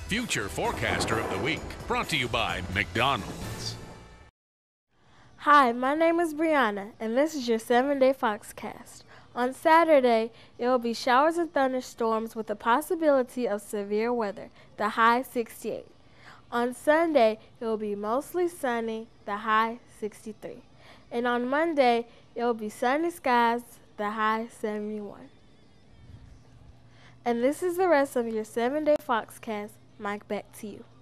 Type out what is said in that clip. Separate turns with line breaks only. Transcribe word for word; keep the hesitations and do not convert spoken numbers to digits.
Future Forecaster of the Week, brought to you by McDonald's.
Hi, my name is Brianna, and this is your seven-day Foxcast. On Saturday, it will be showers and thunderstorms with the possibility of severe weather, the high sixty-eight. On Sunday, it will be mostly sunny, the high sixty-three. And on Monday, it will be sunny skies, the high seventy-one. And this is the rest of your seven-day Foxcast. Mike, back to you.